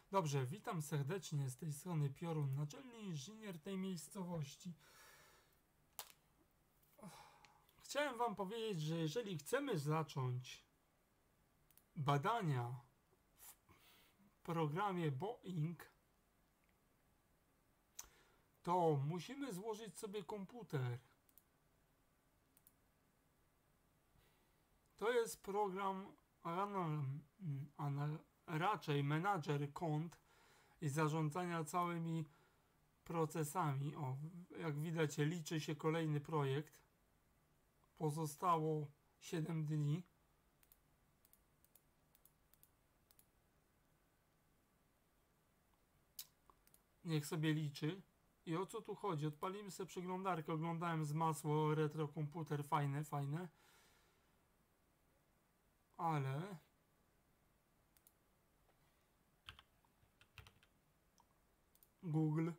Dobrze, witam serdecznie z tej strony Piorun, naczelny inżynier tej miejscowości. Chciałem wam powiedzieć, że jeżeli chcemy zacząć badania w programie Boeing, to musimy złożyć sobie komputer. To jest program, raczej menadżer kont i zarządzania całymi procesami. O, jak widać, liczy się kolejny projekt. Pozostało 7 dni. Niech sobie liczy. I o co tu chodzi? Odpalimy sobie przeglądarkę. Oglądałem z masło retro komputer. Fajne, fajne. Ale Google.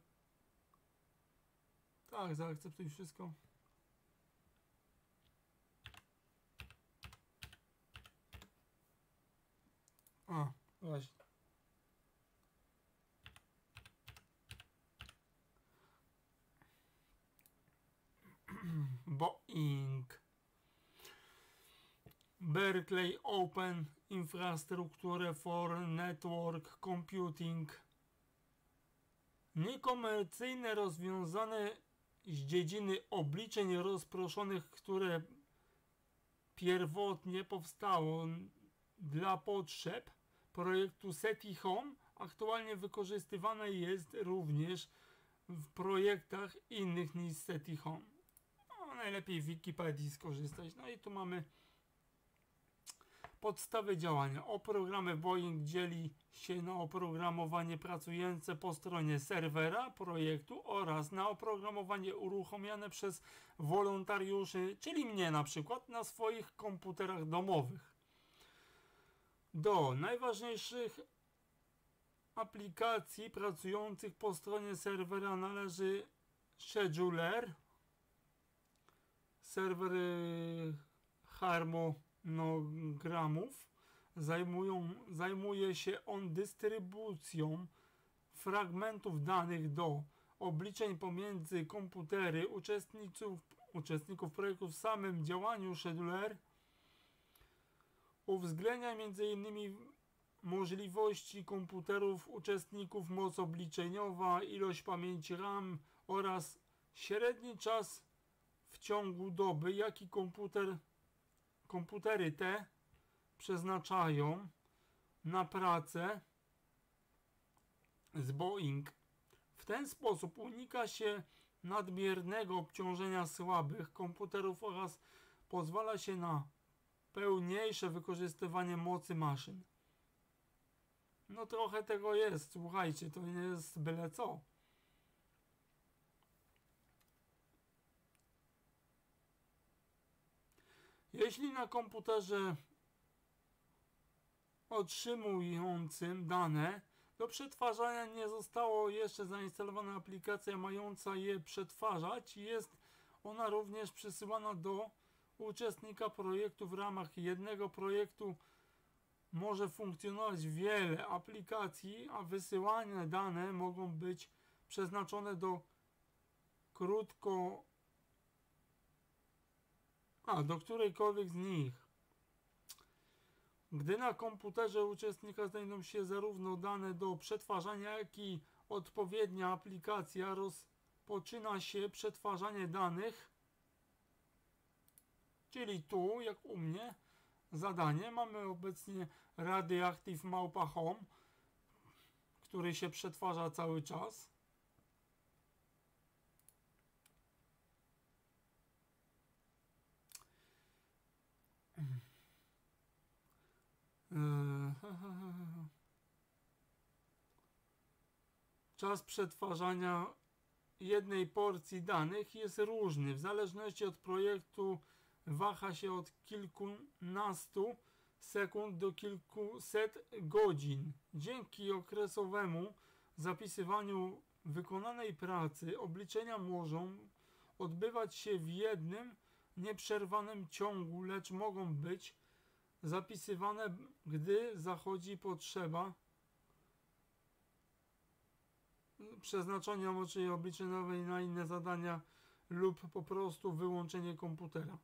Tak, zaakceptuj wszystko. A, właśnie. Boeing. Berkeley Open Infrastructure for Network Computing. Niekomercyjne rozwiązanie z dziedziny obliczeń rozproszonych, które pierwotnie powstało dla potrzeb projektu SETI Home, aktualnie wykorzystywane jest również w projektach innych niż SETI Home. No, najlepiej w Wikipedii skorzystać. No i tu mamy podstawy działania. Oprogramowanie Boeing dzieli się na oprogramowanie pracujące po stronie serwera projektu oraz na oprogramowanie uruchomione przez wolontariuszy, czyli mnie na przykład, na swoich komputerach domowych. Do najważniejszych aplikacji pracujących po stronie serwera należy scheduler, serwer harmonogramów. Zajmuje się on dystrybucją fragmentów danych do obliczeń pomiędzy komputery uczestników projektu. W samym działaniu scheduler uwzględnia m.in. możliwości komputerów uczestników, moc obliczeniowa, ilość pamięci RAM oraz średni czas w ciągu doby, jaki komputery te przeznaczają na pracę z Boeing. W ten sposób unika się nadmiernego obciążenia słabych komputerów oraz pozwala się na pełniejsze wykorzystywanie mocy maszyn. No trochę tego jest, słuchajcie, to nie jest byle co. Jeśli na komputerze otrzymującym dane do przetwarzania nie została jeszcze zainstalowana aplikacja mająca je przetwarzać, jest ona również przesyłana do uczestnika projektu. W ramach jednego projektu może funkcjonować wiele aplikacji, a wysyłane dane mogą być przeznaczone do do którejkolwiek z nich. Gdy na komputerze uczestnika znajdą się zarówno dane do przetwarzania, jak i odpowiednia aplikacja, rozpoczyna się przetwarzanie danych, czyli tu, jak u mnie, zadanie. Mamy obecnie Radioactive Małpa Home, który się przetwarza cały czas. Czas przetwarzania jednej porcji danych jest różny. W zależności od projektu waha się od kilkunastu sekund do kilkuset godzin. Dzięki okresowemu zapisywaniu wykonanej pracy obliczenia mogą odbywać się w jednym nieprzerwanym ciągu, lecz mogą być zapisywane, gdy zachodzi potrzeba przeznaczenia mocy obliczeniowej na inne zadania lub po prostu wyłączenie komputera.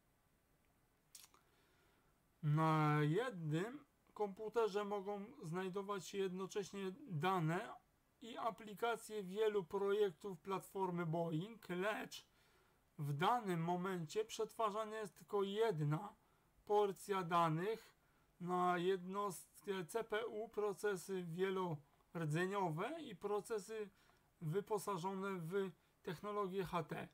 Na jednym komputerze mogą znajdować się jednocześnie dane i aplikacje wielu projektów platformy Boeing, lecz w danym momencie przetwarzania jest tylko jedna porcja danych na jednostkę CPU, procesy wielordzeniowe i procesy wyposażone w technologię HT.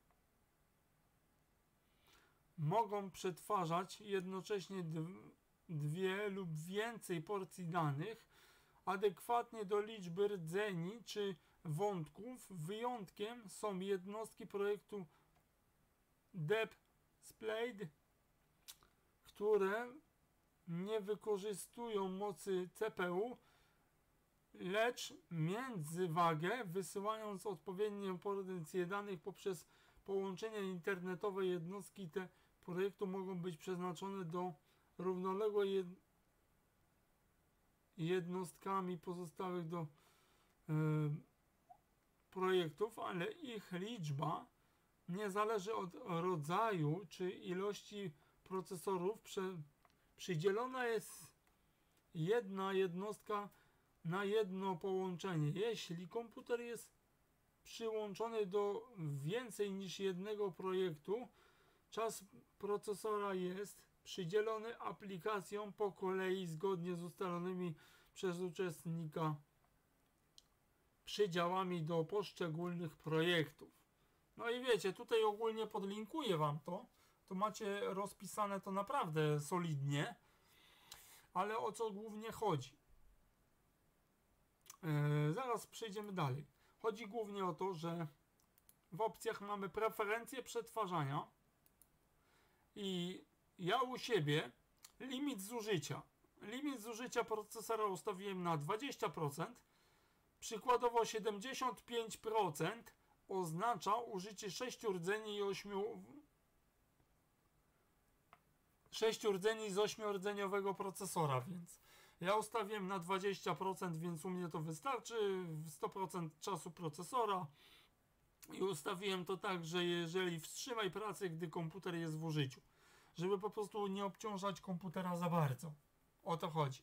Mogą przetwarzać jednocześnie dwie lub więcej porcji danych adekwatnie do liczby rdzeni czy wątków. Wyjątkiem są jednostki projektu DeepSplade, które nie wykorzystują mocy CPU, lecz międzywagę, wysyłając odpowiednią porcję danych poprzez połączenie internetowe. Jednostki te projektu mogą być przeznaczone do równoległej jednostkami pozostałych do projektów, ale ich liczba nie zależy od rodzaju czy ilości procesorów. Przydzielona jest jedna jednostka na jedno połączenie. Jeśli komputer jest przyłączony do więcej niż jednego projektu, czas procesora jest przydzielony aplikacjom po kolei zgodnie z ustalonymi przez uczestnika przydziałami do poszczególnych projektów. No i wiecie, tutaj ogólnie podlinkuję wam to macie rozpisane to naprawdę solidnie, ale o co głównie chodzi? Zaraz przejdziemy dalej. Chodzi głównie o to, że w opcjach mamy preferencje przetwarzania i ja u siebie limit zużycia. Limit zużycia procesora ustawiłem na 20%. Przykładowo 75% oznacza użycie 6 rdzeni i 6 rdzeni z 8-rdzeniowego procesora, więc ja ustawiłem na 20%, więc u mnie to wystarczy 100% czasu procesora i ustawiłem to tak, że jeżeli wstrzymaj pracę, gdy komputer jest w użyciu, żeby po prostu nie obciążać komputera za bardzo. O to chodzi.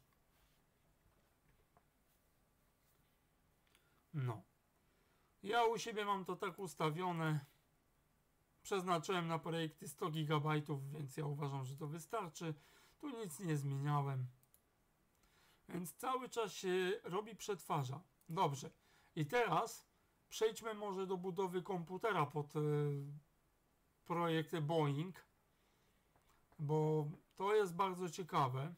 No. Ja u siebie mam to tak ustawione. Przeznaczyłem na projekty 100 GB, więc ja uważam, że to wystarczy. Tu nic nie zmieniałem. Więc cały czas się robi, przetwarza. Dobrze. I teraz przejdźmy może do budowy komputera pod projekt Boeing, bo to jest bardzo ciekawe.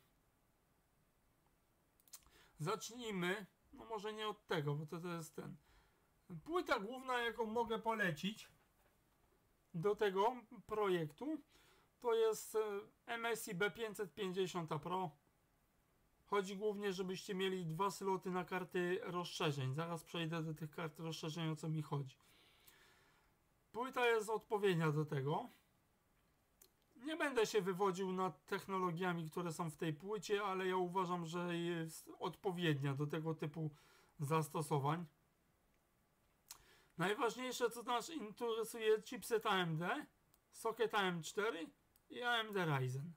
Zacznijmy, no może nie od tego, bo to jest ten. Płyta główna, jaką mogę polecić do tego projektu, to jest MSI B550 Pro. Chodzi głównie, żebyście mieli 2 sloty na karty rozszerzeń. Zaraz przejdę do tych kart rozszerzeń, o co mi chodzi. Płyta jest odpowiednia do tego. Nie będę się wywodził nad technologiami, które są w tej płycie, ale ja uważam, że jest odpowiednia do tego typu zastosowań. Najważniejsze, co nas interesuje, chipset AMD, socket AM4 i AMD Ryzen.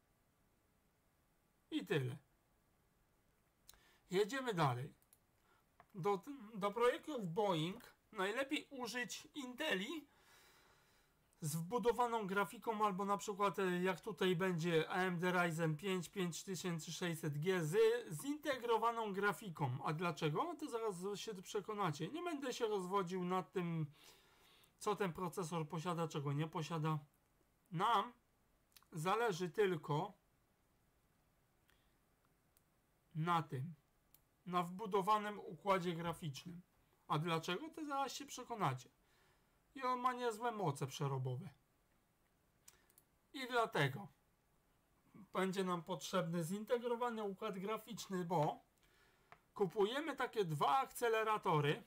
I tyle. Jedziemy dalej. Do projektów Boeing najlepiej użyć Inteli z wbudowaną grafiką, albo na przykład jak tutaj będzie AMD Ryzen 5 5600G z zintegrowaną grafiką. A dlaczego? To zaraz się przekonacie. Nie będę się rozwodził nad tym, co ten procesor posiada, czego nie posiada. Nam zależy tylko na tym, na wbudowanym układzie graficznym. A dlaczego? To zaraz się przekonacie. I on ma niezłe moce przerobowe. I dlatego będzie nam potrzebny zintegrowany układ graficzny, bo kupujemy takie dwa akceleratory.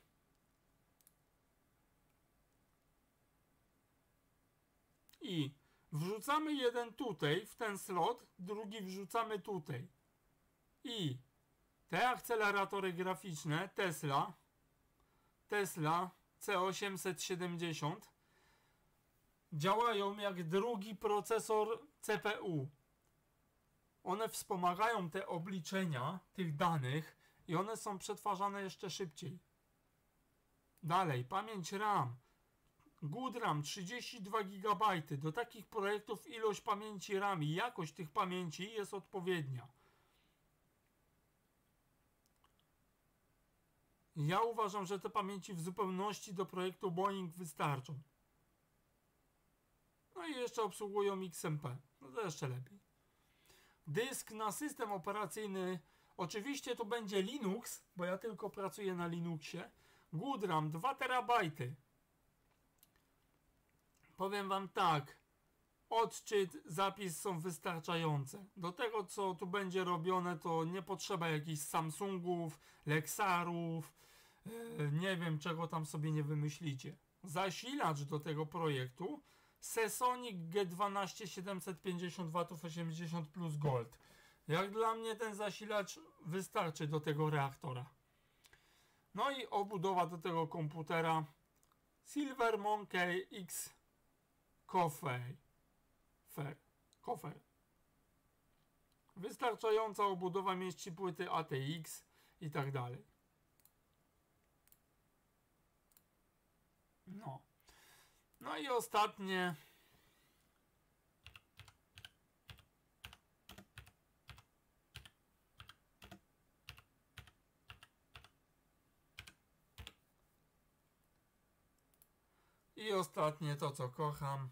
I wrzucamy jeden tutaj, w ten slot, drugi wrzucamy tutaj. I te akceleratory graficzne Tesla Tesla C870 działają jak drugi procesor CPU. One wspomagają te obliczenia tych danych i one są przetwarzane jeszcze szybciej. Dalej, pamięć RAM. Good RAM 32 GB. Do takich projektów ilość pamięci RAM i jakość tych pamięci jest odpowiednia. Ja uważam, że te pamięci w zupełności do projektu Boeing wystarczą. No i jeszcze obsługują XMP. No to jeszcze lepiej. Dysk na system operacyjny. Oczywiście to będzie Linux, bo ja tylko pracuję na Linuxie. Good RAM 2 terabajty. Powiem wam tak. Odczyt, zapis są wystarczające. Do tego, co tu będzie robione, to nie potrzeba jakichś Samsungów, Lexarów, nie wiem, czego tam sobie nie wymyślicie. Zasilacz do tego projektu Sesonic G12 750 W 80 plus Gold. Jak dla mnie ten zasilacz wystarczy do tego reaktora. No i obudowa do tego komputera Silver Monkey X Coffer. Wystarczająca obudowa mieści płyty ATX i tak dalej. No i ostatnie. I ostatnie to, co kocham.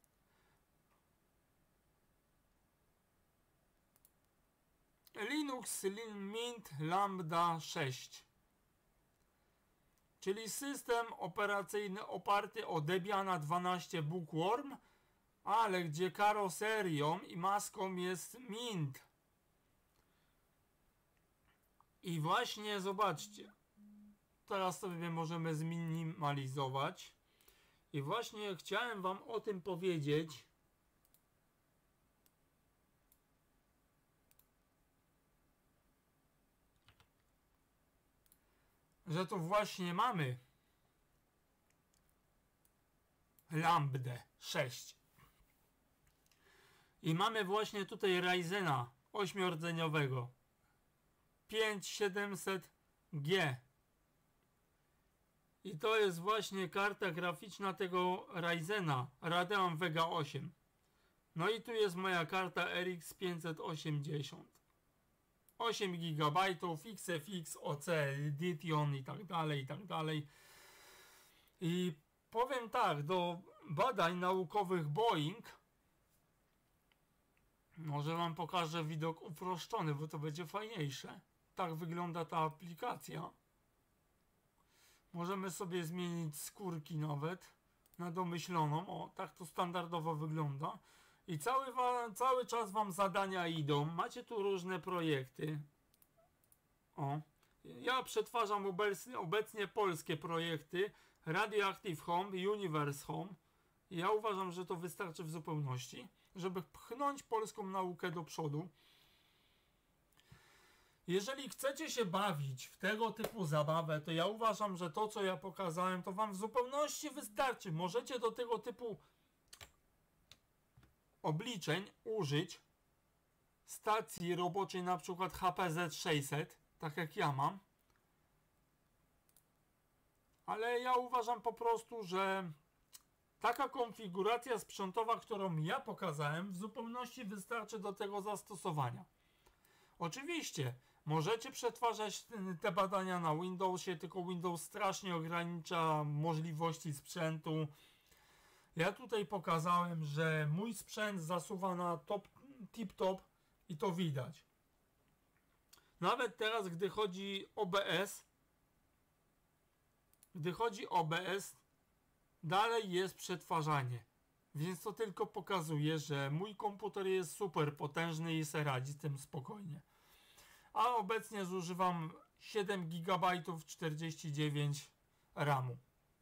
Linux Mint Lambda 6. Czyli system operacyjny oparty o Debiana 12 Bookworm, ale gdzie karoserią i maską jest Mint. I właśnie zobaczcie. Teraz sobie możemy zminimalizować. I właśnie chciałem wam o tym powiedzieć. Że tu właśnie mamy Lambdę 6. I mamy właśnie tutaj Ryzena 8-rdzeniowego 5700G. I to jest właśnie karta graficzna tego Ryzena Radeon Vega 8. No i tu jest moja karta RX 580. 8 GB, XFX, OC, Dition i tak dalej, i tak dalej. I powiem tak, do badań naukowych Boeing, może wam pokażę widok uproszczony, bo to będzie fajniejsze. Tak wygląda ta aplikacja. Możemy sobie zmienić skórki nawet na domyśloną. O, tak to standardowo wygląda. I cały czas wam zadania idą. Macie tu różne projekty. O. Ja przetwarzam obecnie polskie projekty. Radioactive Home, Universe Home. I ja uważam, że to wystarczy w zupełności, żeby pchnąć polską naukę do przodu. Jeżeli chcecie się bawić w tego typu zabawę, to ja uważam, że to, co ja pokazałem, to wam w zupełności wystarczy. Możecie do tego typu obliczeń użyć stacji roboczej, na przykład HPZ600, tak jak ja mam. Ale ja uważam po prostu, że taka konfiguracja sprzętowa, którą ja pokazałem, w zupełności wystarczy do tego zastosowania. Oczywiście możecie przetwarzać te badania na Windowsie, tylko Windows strasznie ogranicza możliwości sprzętu. Ja tutaj pokazałem, że mój sprzęt zasuwa na tip-top i to widać. Nawet teraz, gdy chodzi o OBS, dalej jest przetwarzanie. Więc to tylko pokazuje, że mój komputer jest super potężny i se radzi z tym spokojnie. A obecnie zużywam 7 GB 49 RAMu.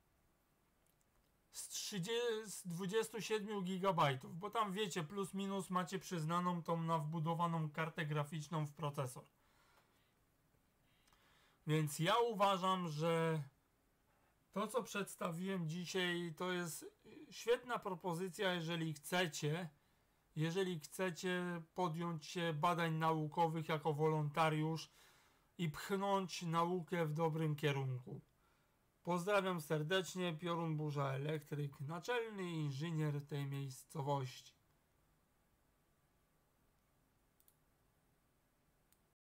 Z 27 GB, bo tam wiecie, plus minus macie przyznaną tą na wbudowaną kartę graficzną w procesor. Więc ja uważam, że To, co przedstawiłem dzisiaj, to jest świetna propozycja, jeżeli chcecie podjąć się badań naukowych jako wolontariusz i pchnąć naukę w dobrym kierunku. Pozdrawiam serdecznie, Piorun Burza Elektryk, naczelny inżynier tej miejscowości.